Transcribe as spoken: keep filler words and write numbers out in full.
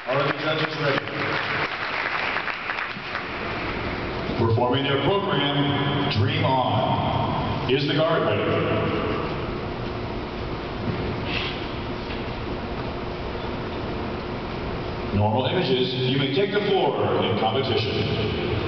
Are the judges ready? Performing their program, Dream On. Is the guard ready? Normal images, you may take the floor in competition.